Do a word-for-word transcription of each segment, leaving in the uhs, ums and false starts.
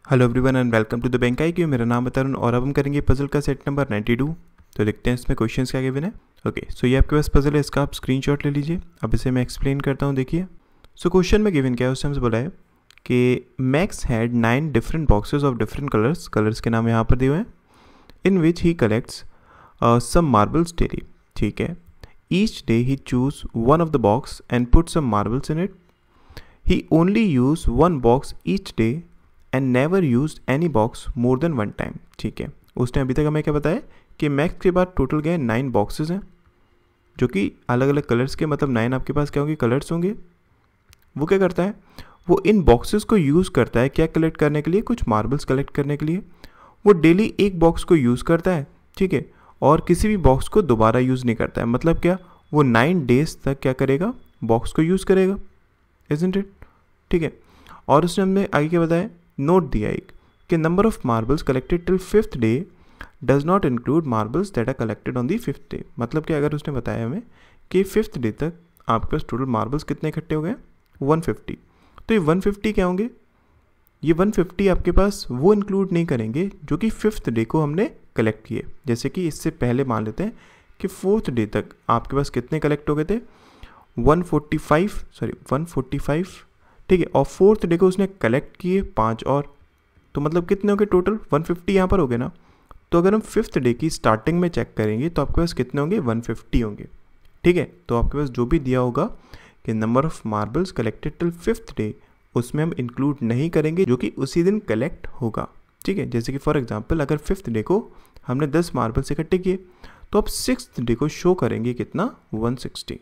Hello everyone and welcome to the Bank I Q. मेरा नाम है तरुण और अब हम करेंगे पजल का सेट नंबर बानवे। तो देखते हैं इसमें क्वेश्चंस क्या गिवन है। ओके सो ये आपके पास पजल है, इसका आप स्क्रीनशॉट ले लीजिए। अब इसे मैं एक्सप्लेन करता हूँ। देखिए सो क्वेश्चन में गिवन क्या है, उससे हमसे बोला है कि Max had nine different boxes of different colours, colours के नाम यहाँ पर दिए हुए हैं, in which he collects some marbles daily. ठीक है, each day he choose one of the box and put some marbles in it. He only use one box each day and never use any box more than one time. ठीक है, उसने अभी तक हमें क्या बताया कि मैक्स के बाद टोटल गए नाइन बॉक्सेस हैं जो कि अलग अलग कलर्स के, मतलब नाइन आपके पास क्या होंगे, कलर्स होंगे। वो क्या करता है, वो इन बॉक्सेस को यूज़ करता है क्या कलेक्ट करने के लिए, कुछ मार्बल्स कलेक्ट करने के लिए। वो डेली एक बॉक्स को यूज़ करता है, ठीक है, और किसी भी बॉक्स को दोबारा यूज़ नहीं करता है। मतलब क्या, वो नाइन डेज तक क्या करेगा, बॉक्स को यूज़ करेगा, इजंट इट। ठीक है, और उसने हमें आगे क्या बताया, नोट दिया एक कि number of marbles collected till fifth day does not include marbles that are collected on the fifth day. मतलब कि अगर उसने बताया हमें कि फिफ्थ डे तक आपके पास टोटल मार्बल्स कितने इकट्ठे हो गए, वन फिफ्टी। तो ये वन फिफ्टी क्या होंगे, ये वन फिफ्टी आपके पास वो इंक्लूड नहीं करेंगे जो कि फिफ्थ डे को हमने कलेक्ट किए। जैसे कि इससे पहले मान लेते हैं कि फोर्थ डे तक आपके पास कितने कलेक्ट हो गए थे, one forty five sorry one forty five. ठीक है, और फोर्थ डे को उसने कलेक्ट किए पाँच और, तो मतलब कितने हो गए टोटल, वन फिफ्टी यहाँ पर हो गए ना। तो अगर हम फिफ्थ डे की स्टार्टिंग में चेक करेंगे तो आपके पास कितने होंगे, वन फिफ्टी होंगे। ठीक है, तो आपके पास जो भी दिया होगा कि number of marbles collected till fifth day, उसमें हम इंक्लूड नहीं करेंगे जो कि उसी दिन कलेक्ट होगा। ठीक है, जैसे कि फॉर एग्जाम्पल अगर फिफ्थ डे को हमने दस मार्बल्स इकट्ठे किए तो आप सिक्स्थ डे को शो करेंगे कितना, वन सिक्सटी।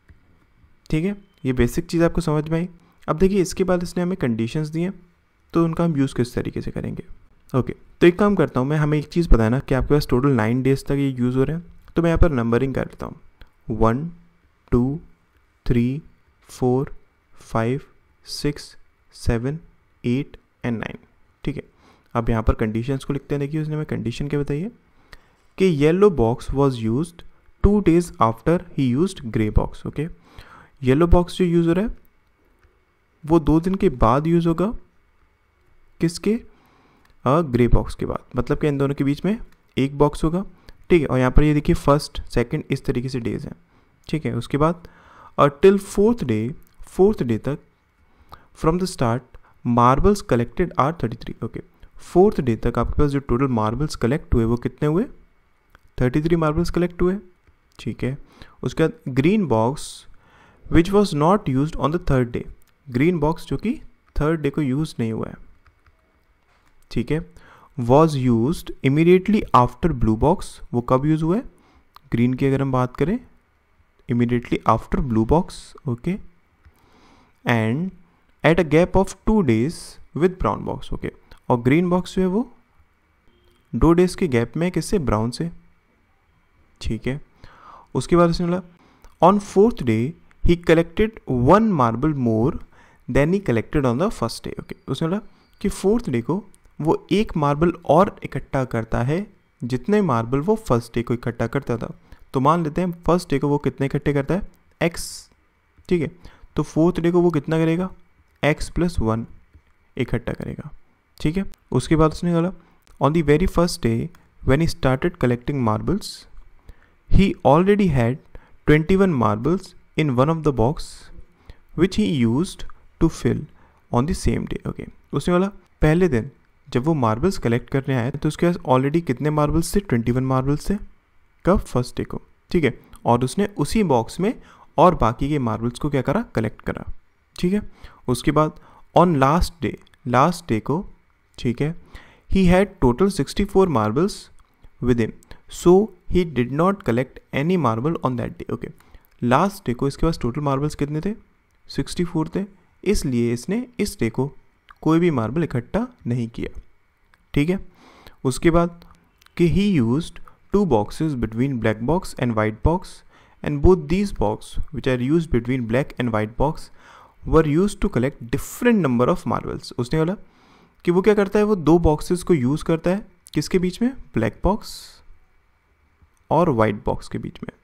ठीक है, ये बेसिक चीज़ आपको समझ में आई। अब देखिए इसके बाद इसने हमें कंडीशंस दिए, तो उनका हम यूज़ किस तरीके से करेंगे। ओके तो एक काम करता हूँ मैं, हमें एक चीज़ पता है ना कि आपके पास टोटल नाइन डेज तक ये यूज़ हो रहे हैं, तो मैं यहाँ पर नंबरिंग कर लेता हूँ, one two three four five six seven eight and nine. ठीक है, अब यहाँ पर कंडीशंस को लिखते हैं। देखिए उसने हमें कंडीशन क्या बताई है कि yellow box was used two days after he used grey box. Okay, yellow box जो यूज़ हो रहा है वो दो दिन के बाद यूज़ होगा, किसके, ग्रे बॉक्स के बाद। मतलब कि इन दोनों के बीच में एक बॉक्स होगा। ठीक है, और यहाँ पर ये देखिए फर्स्ट सेकंड इस तरीके से डेज हैं। ठीक है, उसके बाद और till fourth day, fourth day तक from the start marbles collected are thirty three. Okay, fourth day तक आपके पास जो टोटल मार्बल्स कलेक्ट हुए वो कितने हुए, थर्टी थ्री मार्बल्स कलेक्ट हुए। ठीक है, उसके बाद green box which was not use on the third day, green box जो कि थर्ड डे को यूज़ नहीं हुआ है। ठीक है, was used immediately after blue box, वो कब यूज़ हुआ है, ग्रीन की अगर हम बात करें immediately after blue box. Okay, and at a gap of two days with brown box. Okay, और ग्रीन बॉक्स जो है वो दो डेज के गैप में किससे, ब्राउन से। ठीक है, उसके बाद उसने बोला on fourth day he collected one marble more than he collected on the first day. Okay, उसने बोला कि फोर्थ डे को वो एक मार्बल और इकट्ठा करता है जितने मार्बल वो फर्स्ट डे को इकट्ठा करता था। तो मान लेते हैं फर्स्ट डे को वो कितने इकट्ठे करता है, एक्स। ठीक है, तो फोर्थ डे को वो कितना करेगा, एक्स प्लस वन इकट्ठा करेगा। ठीक है, उसके बाद उसने बोला on the very first day when he started collecting marbles he already had twenty one marbles in one of the box which he used to fill on the same day. Okay, उसने बोला पहले दिन जब वो marbles collect करने आए तो उसके पास ऑलरेडी कितने मार्बल्स थे, ट्वेंटी वन मार्बल्स थे, कब, फर्स्ट डे को। ठीक है, और उसने उसी बॉक्स में और बाकी के मार्बल्स को क्या करा, कलेक्ट करा। ठीक है, उसके बाद on last day, last day को, ठीक है, he had total sixty four marbles with him, so he did not collect any marble on that day. Okay, last day को इसके पास टोटल मार्बल्स कितने थे, सिक्सटी फोर थे, इसलिए इसने इस डे को कोई भी मार्बल इकट्ठा नहीं किया। ठीक है, उसके बाद कि he used two boxes between black box and white box and both these box which are use between black and white box were use to collect different number of marbles. उसने बोला कि वो क्या करता है, वो दो बॉक्सेस को यूज़ करता है किसके बीच में, ब्लैक बॉक्स और वाइट बॉक्स के बीच में।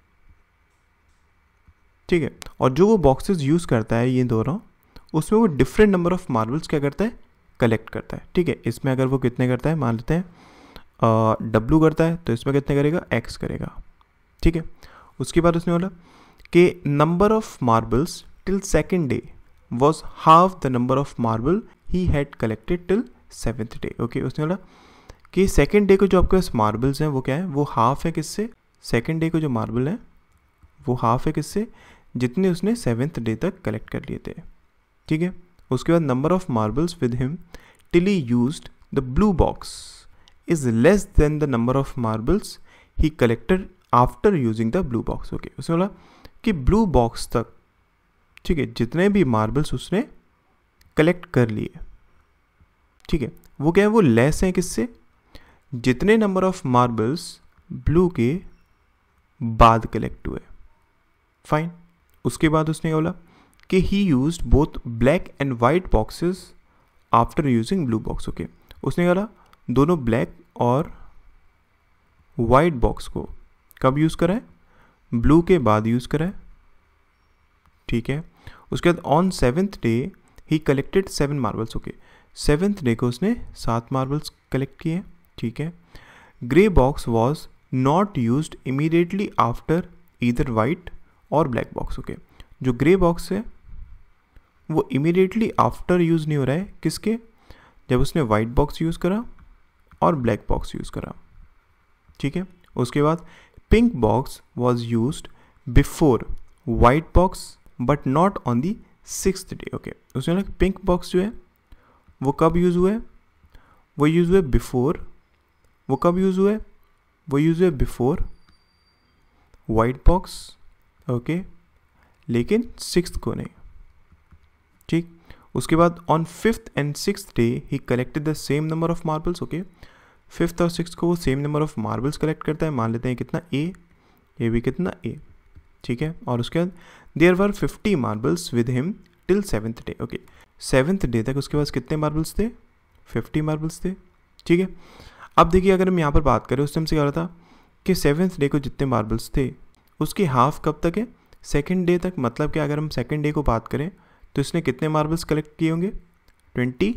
ठीक है, और जो वो बॉक्सेस यूज़ करता है ये दोनों, उसमें वो डिफरेंट नंबर ऑफ मार्बल्स क्या करता है, कलेक्ट करता है, ठीक है। इसमें अगर वो कितने करता है, मान लेते हैं डब्लू करता है, तो इसमें कितने करेगा, एक्स करेगा, ठीक है। उसके बाद उसने बोला कि number of marbles till second day was half the number of marble he had collected till seventh day. Okay, उसने बोला कि सेकेंड डे को जो आपके पास मार्बल्स हैं वो क्या है, वो हाफ है किससे, सेकेंड डे को जो मार्बल है वो हाफ है किससे, जितने उसने सेवेंथ डे तक कलेक्ट कर लिए थे, ठीक है। उसके बाद number of marbles with him till he used the blue box is less than the number of marbles he collected after using the blue box. Okay, उसने बोला कि ब्लू बॉक्स तक, ठीक है, जितने भी मार्बल्स उसने कलेक्ट कर लिए, ठीक है, वो क्या है, वो लेस हैं किससे, जितने नंबर ऑफ मार्बल्स ब्लू के बाद कलेक्ट हुए। फाइन। उसके बाद उसने बोला कि he used both black and white boxes after using blue box. Okay, उसने बोला दोनों ब्लैक और वाइट बॉक्स को कब यूज़ करा है, ब्लू के बाद यूज़ करा है, ठीक है। उसके बाद on seventh day he collected seven marbles. Okay, seventh day को उसने सात मार्बल्स कलेक्ट किए, ठीक है। Grey box was not used immediately after either white और ब्लैक बॉक्स। ओके, जो ग्रे बॉक्स है वो इमीडिएटली आफ्टर यूज़ नहीं हो रहा है, किसके, जब उसने वाइट बॉक्स यूज़ करा और ब्लैक बॉक्स यूज़ करा, ठीक है। उसके बाद pink box was used before white box but not on the sixth day. Okay, उसने बोला पिंक बॉक्स जो है वो कब यूज़ हुआ है, वो यूज़ हुआ बिफोर, वो कब यूज़ हुआ है, वो यूज़ हुआ बिफोर वाइट बॉक्स, ओके, लेकिन सिक्स्थ को नहीं, ठीक। उसके बाद on fifth and sixth day he collected the same number of marbles. Okay, fifth और सिक्स्थ को वो same number of marbles collect करता है, मान लेते हैं कितना, ए, ये भी कितना, ए, ठीक है। और उसके बाद there were fifty marbles with him till seventh day. Okay, seventh day तक उसके पास कितने मार्बल्स थे, फिफ्टी मार्बल्स थे, ठीक है। अब देखिए अगर हम यहाँ पर बात करें, उस टाइम से क्या हो रहा था कि सेवेंथ डे को जितने मार्बल्स थे उसके हाफ कब तक है, सेकेंड डे तक। मतलब कि अगर हम सेकेंड डे को बात करें तो इसने कितने मार्बल्स कलेक्ट किए होंगे, ट्वेंटी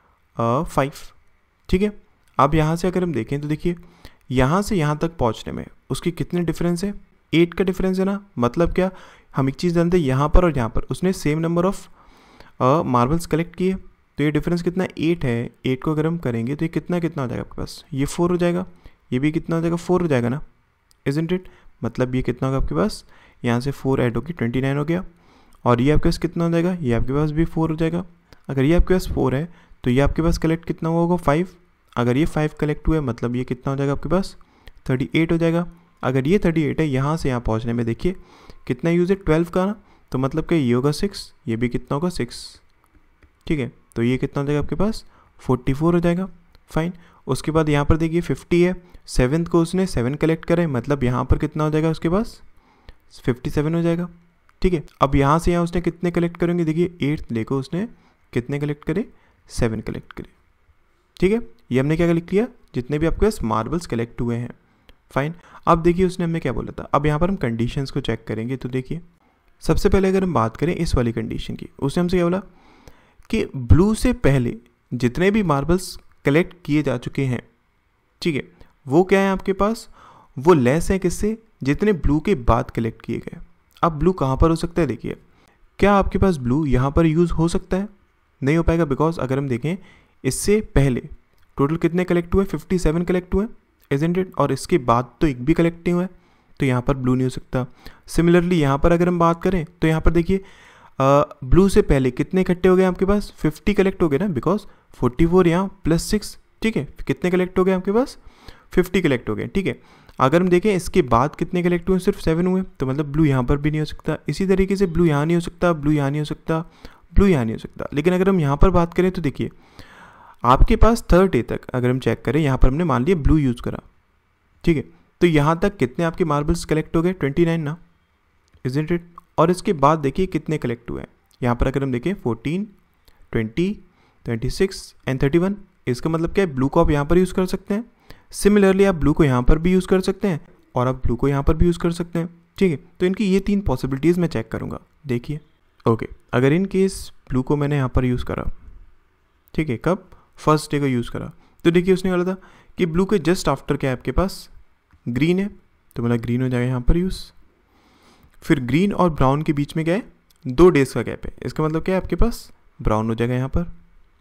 फाइव, ठीक है। अब यहाँ से अगर हम देखें तो देखिए यहाँ से यहाँ तक पहुँचने में उसकी कितने डिफरेंस है, एट का डिफरेंस है ना। मतलब क्या, हम एक चीज़ जानते हैं, यहाँ पर और यहाँ पर उसने same number of marbles collect किए, तो ये डिफरेंस कितना, एट है। एट को अगर हम करेंगे तो ये कितना कितना हो जाएगा आपके पास, ये फोर हो जाएगा, ये भी कितना हो जाएगा, फोर हो जाएगा ना, इजंट इट। मतलब ये कितना होगा आपके पास, यहाँ से फोर ऐड होगी ट्वेंटी नाइन हो गया, और ये आपके पास कितना हो जाएगा, ये आपके पास भी फोर हो जाएगा। अगर ये आपके पास फोर है तो ये आपके पास कलेक्ट कितना हुआ होगा, फाइव। अगर ये फाइव कलेक्ट हुआ है मतलब ये कितना हो जाएगा आपके पास, थर्टी एट हो जाएगा। अगर ये थर्टी एट है, यहाँ से यहाँ पहुँचने में देखिए कितना यूज़ है, ट्वेल्व का ना, तो मतलब कि ये होगा सिक्स, ये भी कितना होगा, सिक्स, ठीक है। तो ये कितना हो जाएगा आपके पास, फोर्टी फोर हो जाएगा। फाइन। उसके बाद यहाँ पर देखिए फिफ्टी है, सेवन्थ को उसने सेवन कलेक्ट करे, मतलब यहाँ पर कितना हो जाएगा उसके पास, फिफ्टी सेवन हो जाएगा, ठीक है। अब यहाँ से यहाँ उसने कितने कलेक्ट करेंगे, देखिए एट्थ डे को उसने कितने कलेक्ट करे, सेवन कलेक्ट करे, ठीक है। ये हमने क्या कलेक्ट किया, जितने भी आपके पास मार्बल्स कलेक्ट हुए हैं। फाइन। अब देखिए उसने हमें क्या बोला था, अब यहाँ पर हम कंडीशंस को चेक करेंगे। तो देखिए सबसे पहले अगर हम बात करें इस वाली कंडीशन की, उसने हमसे क्या बोला कि ब्लू से पहले जितने भी मार्बल्स कलेक्ट किए जा चुके हैं, ठीक है, वो क्या है आपके पास, वो लेस है किससे, जितने ब्लू के बाद कलेक्ट किए गए। अब ब्लू कहाँ पर हो सकता है, देखिए क्या आपके पास ब्लू यहाँ पर यूज़ हो सकता है, नहीं हो पाएगा, बिकॉज अगर हम देखें इससे पहले टोटल कितने कलेक्ट हुए, फिफ्टी सेवन कलेक्ट हुए, इजंट इट, और इसके बाद तो एक भी कलेक्ट नहीं हुआ है, तो यहाँ पर ब्लू नहीं हो सकता। सिमिलरली यहाँ पर अगर हम बात करें तो यहाँ पर देखिए ब्लू से पहले कितने इकट्ठे हो गए आपके पास, फिफ्टी कलेक्ट हो गए ना, बिकॉज फोर्टी फोर यहाँ प्लस सिक्स, ठीक है, कितने कलेक्ट हो गए आपके पास, फिफ्टी कलेक्ट हो गए, ठीक है। अगर हम देखें इसके बाद कितने कलेक्ट हुए, सिर्फ सेवन हुए, तो मतलब ब्लू यहाँ पर भी नहीं हो सकता। इसी तरीके से ब्लू यहाँ नहीं हो सकता, ब्लू यहाँ नहीं हो सकता, ब्लू यहाँ नहीं हो सकता। लेकिन अगर हम यहाँ पर बात करें तो देखिए आपके पास थर्ड डे तक अगर हम चेक करें, यहाँ पर हमने मान लिया ब्लू यूज़ करा, ठीक है, तो यहाँ तक कितने आपके मार्बल्स कलेक्ट हो गए, ट्वेंटी नाइन ना, इजंट इट। और इसके बाद देखिए कितने कलेक्ट हुए हैं, यहाँ पर अगर हम देखें fourteen, twenty, twenty six and thirty one. इसका मतलब क्या है, ब्लू को आप यहाँ पर यूज़ कर सकते हैं, सिमिलरली आप ब्लू को यहाँ पर भी यूज़ कर सकते हैं, और आप ब्लू को यहाँ पर भी यूज़ कर सकते हैं, ठीक है। तो इनकी ये तीन पॉसिबिलिटीज़ मैं चेक करूँगा। देखिए ओके, अगर इन केस ब्लू को मैंने यहाँ पर यूज़ करा, ठीक है, कब, फर्स्ट डे का यूज़ करा, तो देखिए उसने बोला था कि ब्लू के जस्ट आफ्टर क्या है आपके पास ग्रीन है, तो मतलब ग्रीन हो जाएगा यहाँ पर यूज़। फिर ग्रीन और ब्राउन के बीच में क्या है, दो डेज का गैप है, इसका मतलब क्या है आपके पास ब्राउन हो जाएगा यहाँ पर,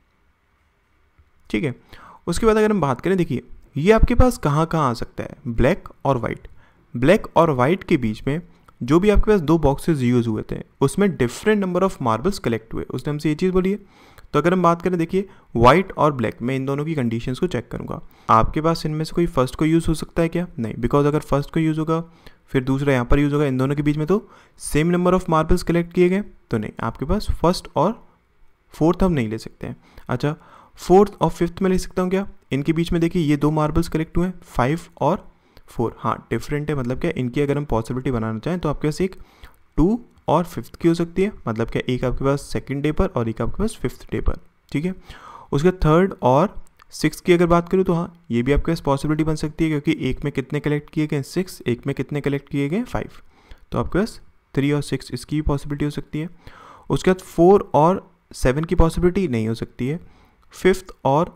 ठीक है। उसके बाद अगर हम बात करें, देखिए ये आपके पास कहाँ कहाँ आ सकता है, ब्लैक और वाइट। ब्लैक और वाइट के बीच में जो भी आपके पास दो बॉक्सेस यूज़ हुए थे उसमें different number of marbles collect हुए, उसने हमसे ये चीज़ बोली है। तो अगर हम बात करें, देखिए वाइट और ब्लैक, मैं इन दोनों की कंडीशंस को चेक करूंगा। आपके पास इनमें से कोई फर्स्ट को यूज़ हो सकता है क्या, नहीं, बिकॉज अगर फर्स्ट को यूज़ होगा फिर दूसरा यहाँ पर यूज़ होगा, इन दोनों के बीच में तो same number of marbles collect किए गए, तो नहीं, आपके पास फर्स्ट और फोर्थ हम नहीं ले सकते हैं। अच्छा, फोर्थ और फिफ्थ में ले सकता हूँ क्या, इनके बीच में देखिए ये दो मार्बल्स कलेक्ट हुए हैं, फाइव और फोर, हाँ डिफरेंट है, मतलब क्या इनकी अगर हम पॉसिबिलिटी बनाना चाहें तो आपके पास एक टू और फिफ्थ की हो सकती है, मतलब क्या एक आपके पास सेकंड डे पर और एक आपके पास फिफ्थ डे पर, ठीक है। उसके थर्ड और सिक्स की अगर बात करूँ तो हाँ ये भी आपके पास पॉसिबिलिटी बन सकती है, क्योंकि एक में कितने कलेक्ट किए गए सिक्स, एक में कितने कलेक्ट किए गए फाइव, तो आपके पास थ्री और सिक्स इसकी भी पॉसिबिलिटी हो सकती है। उसके बाद फोर और सेवन की पॉसिबिलिटी नहीं हो सकती है। फिफ्थ और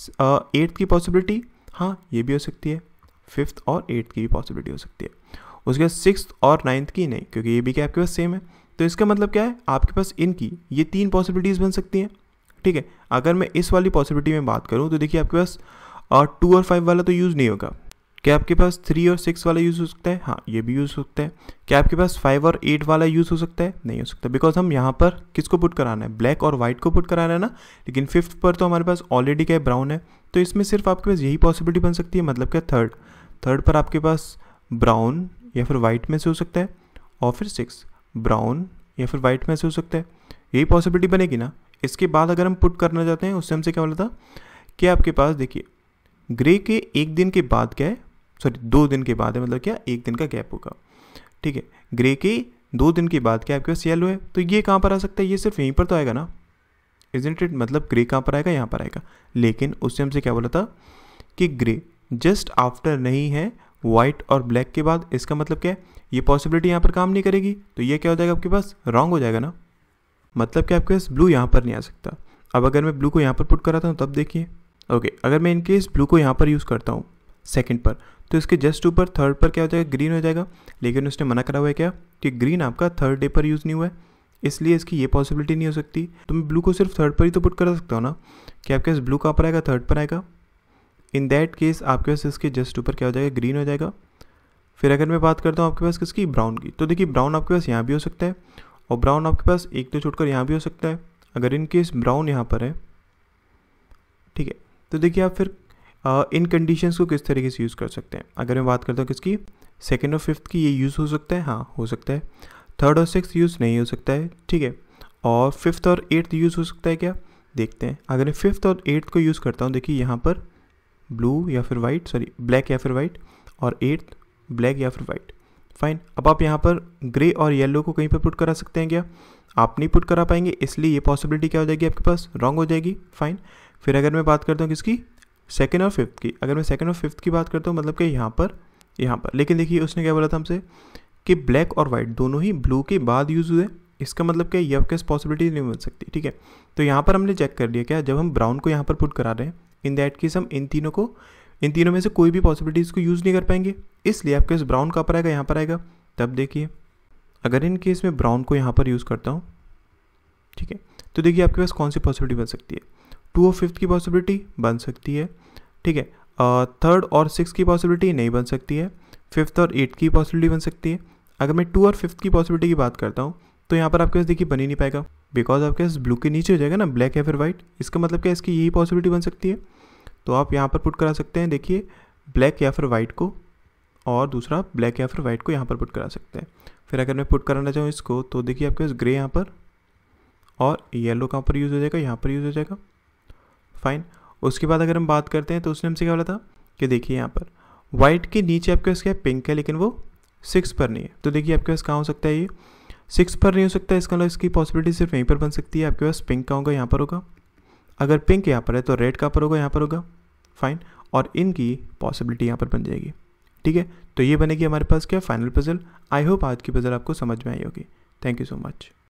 एट्थ की पॉसिबिलिटी हाँ ये भी हो सकती है, फिफ्थ और एट्थ की भी पॉसिबिलिटी हो सकती है। उसके बाद सिक्स्थ और नाइन्थ की नहीं, क्योंकि ये भी क्या आपके पास सेम है, तो इसका मतलब क्या है आपके पास इनकी ये तीन पॉसिबिलिटीज़ बन सकती हैं, ठीक है। अगर मैं इस वाली पॉसिबिलिटी में बात करूँ तो देखिए आपके पास टू और फाइव वाला तो यूज़ नहीं होगा, क्या आपके पास थ्री और सिक्स वाला यूज़ हो सकता है, हाँ ये भी यूज़ हो सकता है। क्या आपके पास फाइव और एट वाला यूज़ हो सकता है, नहीं हो सकता, बिकॉज हम यहाँ पर किसको पुट कराना है, ब्लैक और वाइट को पुट कराना है ना, लेकिन फिफ्थ पर तो हमारे पास ऑलरेडी क्या है ब्राउन है, तो इसमें सिर्फ आपके पास यही पॉसिबिलिटी बन सकती है, मतलब क्या थर्ड थर्ड पर आपके पास ब्राउन या फिर वाइट में से हो सकता है, और फिर सिक्स ब्राउन या फिर वाइट में से हो सकता है, यही पॉसिबिलिटी बनेगी ना। इसके बाद अगर हम पुट करना चाहते हैं, उससे हमसे क्या बोला था कि आपके पास देखिए ग्रे के एक दिन के बाद क्या है, सॉरी दो दिन के बाद है, मतलब क्या एक दिन का गैप होगा, ठीक है। ग्रे के दो दिन के बाद क्या आपके पास येलो है, तो ये कहाँ पर आ सकता है, ये सिर्फ यहीं पर तो आएगा ना, इजंट इट, मतलब ग्रे कहाँ पर आएगा, यहाँ पर आएगा। लेकिन उससे हमसे क्या बोला था कि ग्रे जस्ट आफ्टर नहीं है वाइट और ब्लैक के बाद, इसका मतलब क्या है ये पॉसिबिलिटी यहाँ पर काम नहीं करेगी, तो ये क्या हो जाएगा आपके पास रॉन्ग हो जाएगा ना, मतलब कि आपके पास ब्लू यहाँ पर नहीं आ सकता। अब अगर मैं ब्लू को यहाँ पर पुट कराता हूँ तब देखिए, ओके अगर मैं इनकेस ब्लू को यहाँ पर यूज़ करता हूँ सेकंड पर, तो इसके जस्ट ऊपर थर्ड पर क्या हो जाएगा, ग्रीन हो जाएगा। लेकिन उसने मना करा हुआ है क्या कि ग्रीन आपका थर्ड डे पर यूज़ नहीं हुआ है, इसलिए इसकी ये पॉसिबिलिटी नहीं हो सकती। तो मैं ब्लू को सिर्फ थर्ड पर ही तो पुट करा सकता हूँ ना, कि आपके पास ब्लू कहाँ पर आएगा, थर्ड पर आएगा। इन दैट केस आपके पास इसके जस्ट ऊपर क्या हो जाएगा, ग्रीन हो जाएगा। फिर अगर मैं बात करता हूँ आपके पास किसकी, ब्राउन की, तो देखिए ब्राउन आपके पास यहाँ भी हो सकता है, और ब्राउन आपके पास एक तो छोड़कर यहाँ भी हो सकता है। अगर इन केस ब्राउन यहाँ पर है, ठीक है, तो देखिए आप फिर आ, इन कंडीशंस को किस तरीके से यूज़ कर सकते हैं। अगर मैं बात करता हूँ किसकी, सेकेंड और फिफ्थ की, ये यूज़ हो सकता है, हाँ हो सकता है। थर्ड और सिक्स यूज़ नहीं हो सकता है, ठीक है। और फिफ्थ और एट्थ यूज़ हो सकता है क्या, देखते हैं। अगर मैं फिफ्थ और एट्थ को यूज़ करता हूँ, देखिए यहाँ पर ब्लू या फिर वाइट, सॉरी ब्लैक या फिर वाइट, और एट्थ ब्लैक या फिर वाइट, फाइन। अब आप यहाँ पर ग्रे और येलो को कहीं पर पुट करा सकते हैं क्या, आप नहीं पुट करा पाएंगे, इसलिए ये पॉसिबिलिटी क्या हो जाएगी आपके पास, रॉन्ग हो जाएगी, फाइन। फिर अगर मैं बात करता हूँ किसकी, सेकेंड और फिफ्थ की, अगर मैं सेकेंड और फिफ्थ की बात करता हूँ, मतलब कि यहाँ पर यहाँ पर, लेकिन देखिए उसने क्या बोला था हमसे कि ब्लैक और वाइट दोनों ही ब्लू के बाद यूज़ हुए, इसका मतलब क्या ये आपके पॉसिबिलिटी नहीं बन सकती, ठीक है। तो यहाँ पर हमने चेक कर लिया क्या, जब हम ब्राउन को यहाँ पर पुट करा रहे हैं, इन दैट केस हम इन तीनों को इन तीनों में से कोई भी पॉसिबिलिटीज़ को यूज़ नहीं कर पाएंगे, इसलिए आपके पास ब्राउन कहाँ पर आएगा, यहाँ पर आएगा। तब देखिए अगर इन केस में ब्राउन को यहाँ पर यूज़ करता हूँ, ठीक है, तो देखिए आपके पास कौन सी पॉसिबिलिटी बन सकती है, टू और फिफ्थ की पॉसिबिलिटी बन सकती है, ठीक है। थर्ड और सिक्स की पॉसिबिलिटी नहीं बन सकती है, फिफ्थ और एट्थ की पॉसिबिलिटी बन सकती है। अगर मैं टू और फिफ्थ की पॉसिबिलिटी की बात करता हूँ, तो यहाँ पर आपके पास देखिए बन ही नहीं पाएगा, बिकॉज आपके पास ब्लू के नीचे हो जाएगा ना ब्लैक या फिर वाइट, इसका मतलब क्या इसकी यही पॉसिबिलिटी बन सकती है। तो आप यहाँ पर पुट करा सकते हैं, देखिए ब्लैक या फिर वाइट को, और दूसरा ब्लैक या फिर वाइट को यहाँ पर पुट करा सकते हैं। फिर अगर मैं पुट कराना चाहूँ इसको, तो देखिए आपके पास ग्रे यहाँ पर और येलो कहाँ पर यूज़ हो जाएगा, यहाँ पर यूज़ हो जाएगा, फाइन। उसके बाद अगर हम बात करते हैं तो उसने हमसे क्या बोला था कि देखिए यहाँ पर वाइट के नीचे आपके पास क्या है, पिंक है, लेकिन वो सिक्स पर नहीं है। तो देखिए आपके पास कहाँ हो सकता है, ये सिक्स पर नहीं हो सकता है, इसका मतलब इसकी पॉसिबिलिटी सिर्फ यहीं पर बन सकती है। आपके पास पिंक का होगा, यहाँ पर होगा, अगर पिंक यहाँ पर है तो रेड कहाँ पर होगा, यहाँ पर होगा, फाइन। और इनकी पॉसिबिलिटी यहाँ पर बन जाएगी, ठीक है। तो ये बनेगी हमारे पास क्या, फाइनल पजल। आई होप आज की पजल आपको समझ में आई होगी। Thank you so much.